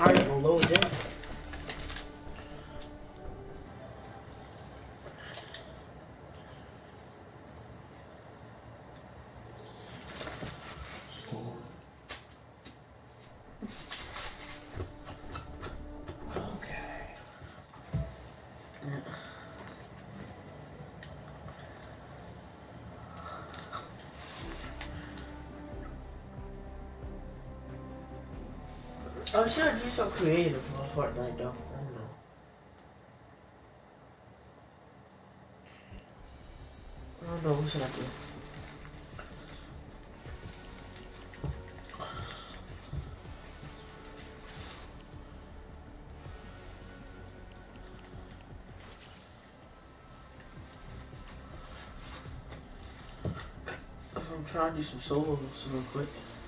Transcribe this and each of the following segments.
hard to load in. I should do something creative for Fortnite though. I don't know. What should I do? I'm trying to do some solos real quick.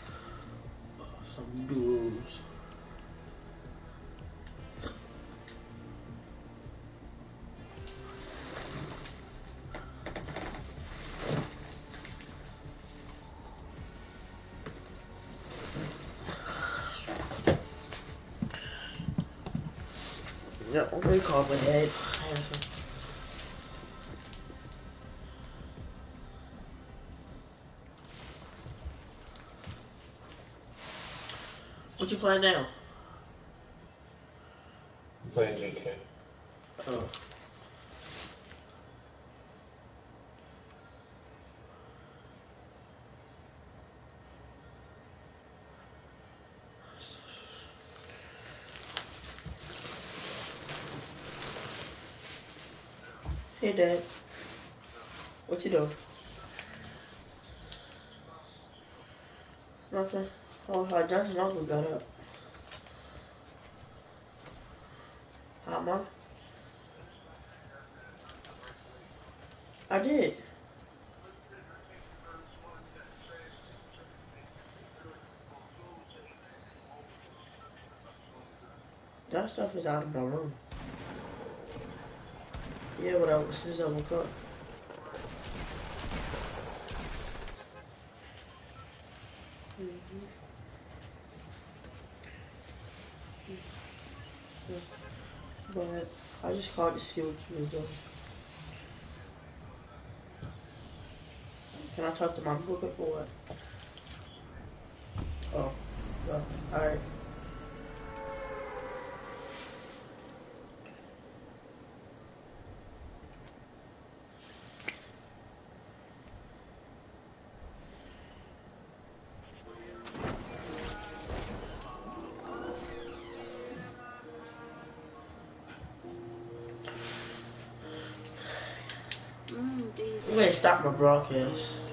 Some duos. Yeah, I'm gonna call my dad. What you playing now? I'm playing GK. Oh. Hey Dad. What you doing? Nothing. Oh, how Johnson uncle got up. Hi, Mom. I did. That stuff is out of my room. Yeah, but as soon as I woke up. But I just called to see what you were doing. Can I talk to Mom real quick or what? Oh, well, alright. I'm gonna stop my broadcast.